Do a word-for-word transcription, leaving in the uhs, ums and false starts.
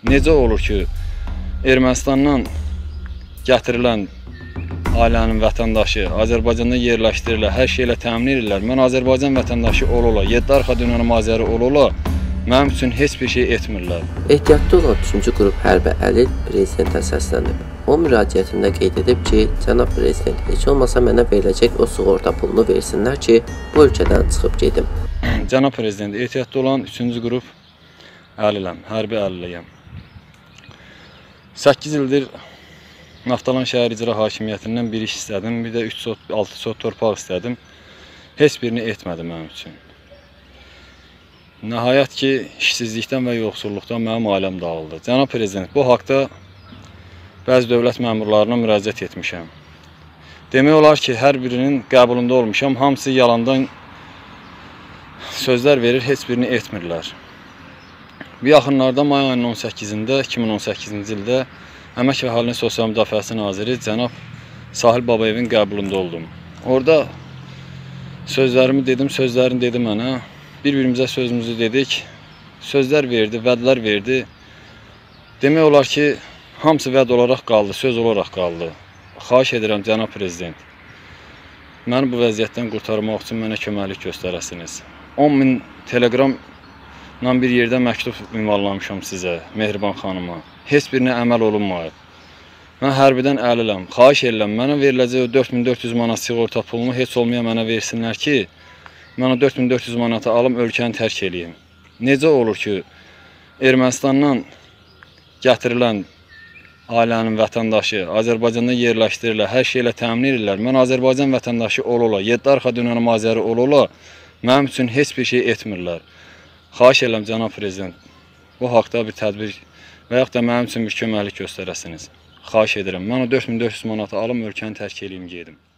Necə olur ki, Ermənistandan gətirilən ailənin vətəndaşı Azərbaycanda yerləşdirilir, hər şeylə təmin edirlər. Mən Azərbaycan vətəndaşı ola-ola, yeddi arxa dünyanın azəri ola-ola mənim üçün heç bir şey etmirlər. Ehtiyatda olan üçüncü qrup hərbi əlil prezidentə səslənib. O müraciətində qeyd edib ki, cənab prezident, heç olmasa mənə veriləcək o sığorta pulunu versinlər ki, bu ölkədən çıxıb gedim. Cənab prezident, ehtiyatda olan üçüncü qrup əliləm, hərbi əliliyəm. səkkiz ildir Naftalan şəhər icra hakimiyyətindən bir iş istədim, bir də üç sot, altı sot torpaq istədim. Heç birini etmədi mənim üçün. Nəhayət ki, işsizlikdən və yoxsulluqdan mənim ailəm dağıldı. Cənab prezident, bu haqda bəzi dövlət məmurlarına müraciət etmişəm. Demək olar ki, hər birinin qəbulunda olmuşam, hamısı yalandan sözlər verir, heç birini etmirlər. Bu yaxınlarda may ayının on səkkizində, iki min on səkkizinci ildə Əmək və Əhalinin Sosial Müdafiəsi Naziri cənab Sahil Babayevin qəbulunda oldum. Orada sözlərimi dedim, sözlərini dedi mənə. Bir-birimizə sözümüzü dedik, sözlər verdi, vədlər verdi. Demək olar ki, hamısı vəd olaraq qaldı, söz olaraq qaldı. Xahiş edirəm, cənab prezident, məni bu vəziyyətdən qurtarmaq üçün mənə köməklik göstərəsiniz. on min telegramla bir yerdə məktub ünvanlamışam sizə, Mehriban xanıma. Heç birinə əməl olunmayıb. Mən hərbidən əliləm. Xahiş edirəm, mənə veriləcək o dörd min dörd yüz manat sığorta pulunu heç olmaya mənə versinlər ki, mən o dörd min dörd yüz manatı alım, ölkəni tərk edeyim. Necə olur ki, Ermənistandan gətirilən ailənin vətəndaşı Azərbaycanda yerləşdirirlər, hər şeylə təmin edirlər. Mən Azərbaycan vətəndaşı ola-ola, yeddi arxa dünyanın azəri ola-ola mənim üçün heç bir şey etmirlər. Xahiş edirəm, cənab prezident, bu haqda bir tədbir və yaxud da mənim üçün bir köməklik göstərəsiniz. Xahiş edirəm, mən o dörd min dörd yüz manatı alım, ölkəni tərk edeyim, gedim.